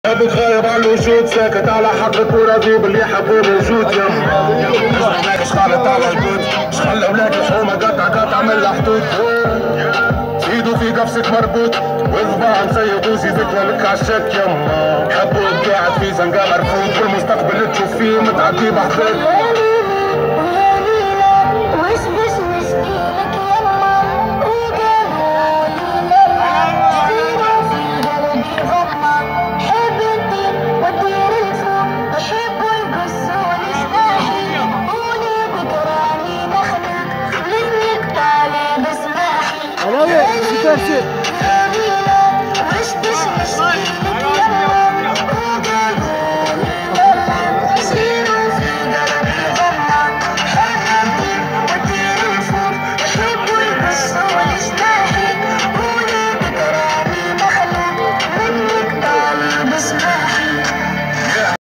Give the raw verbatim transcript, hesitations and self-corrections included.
ابوك غايب على الوجود، ساكت على حقك وراضي باللي حبه موجود. يما هناك شخالط على الجود، شخل اولاد الحومه قطع قطع من الحدود. ايدو في قفصك مربوط وصباع مسيط وزيزك لك عالشك. يما حبوك قاعد في زنقه مرفوض، والمستقبل تشوف فيه متعدي بحدود. Allez, super, c'est